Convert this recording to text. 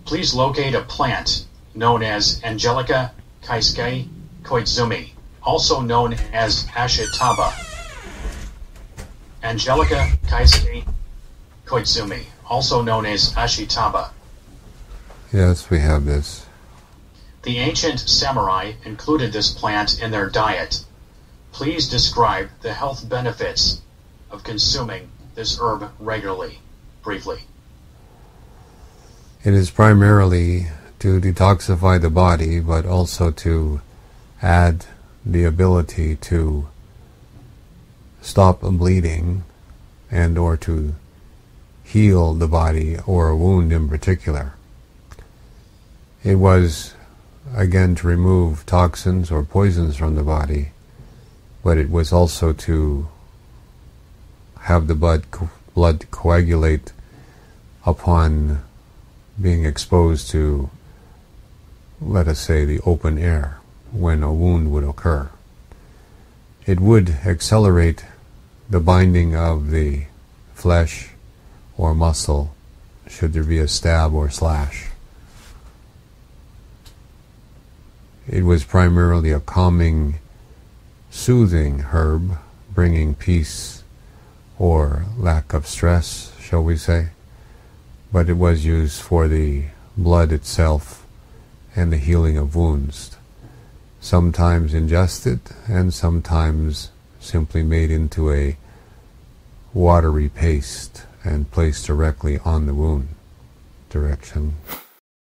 Please locate a plant known as Angelica Kaisuke Koizumi, also known as Ashitaba. Angelica Kaisuke Koizumi, also known as Ashitaba. Yes, we have this. The ancient samurai included this plant in their diet. Please describe the health benefits of consuming this herb regularly, briefly. It is primarily to detoxify the body, but also to add the ability to stop bleeding and or to heal the body or a wound in particular. It was, again, to remove toxins or poisons from the body, but it was also to have the blood coagulate upon being exposed to, let us say, the open air when a wound would occur. It would accelerate the binding of the flesh or muscle should there be a stab or slash. It was primarily a calming, soothing herb, bringing peace or lack of stress, shall we say, but it was used for the blood itself and the healing of wounds, sometimes ingested and sometimes simply made into a watery paste and placed directly on the wound direction.